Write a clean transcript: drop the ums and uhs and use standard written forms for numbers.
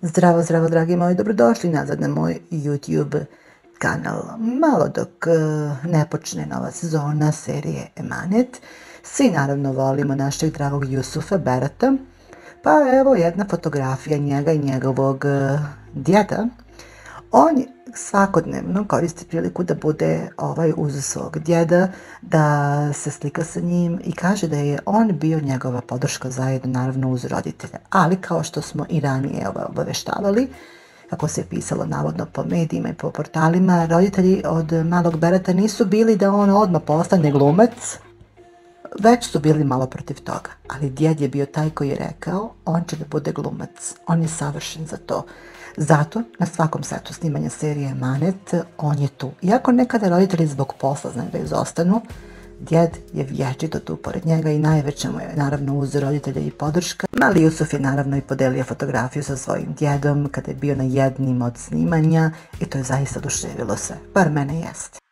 Zdravo, zdravo, dragi moji, dobrodošli nazad na moj YouTube kanal. Malo dok ne počne nova sezona serije Emanet, svi naravno volimo našeg dragog Jusufa Berata, pa evo jedna fotografija njega i njegovog djeda. On svakodnevno koristi priliku da bude uz svog djeda, da se slika sa njim i kaže da je on bio njegova podrška zajedno naravno uz roditelja. Ali kao što smo i ranije obaveštavali, kako se pisalo navodno po medijima i po portalima, roditelji od malog Berata nisu bili da on odmah postane glumac, već su bili malo protiv toga. Ali djed je bio taj koji je rekao, on će da bude glumac, on je savršen za to. Zato na svakom setu snimanja serije Emanet on je tu. Iako nekada roditelji zbog posla znaju da izostanu, djed je vječito tu pored njega i najveća mu je naravno uz roditelja i podrška. Mali Jusuf je naravno i podelio fotografiju sa svojim djedom kada je bio na jednim od snimanja i to je zaista oduševilo se, bar mene jeste.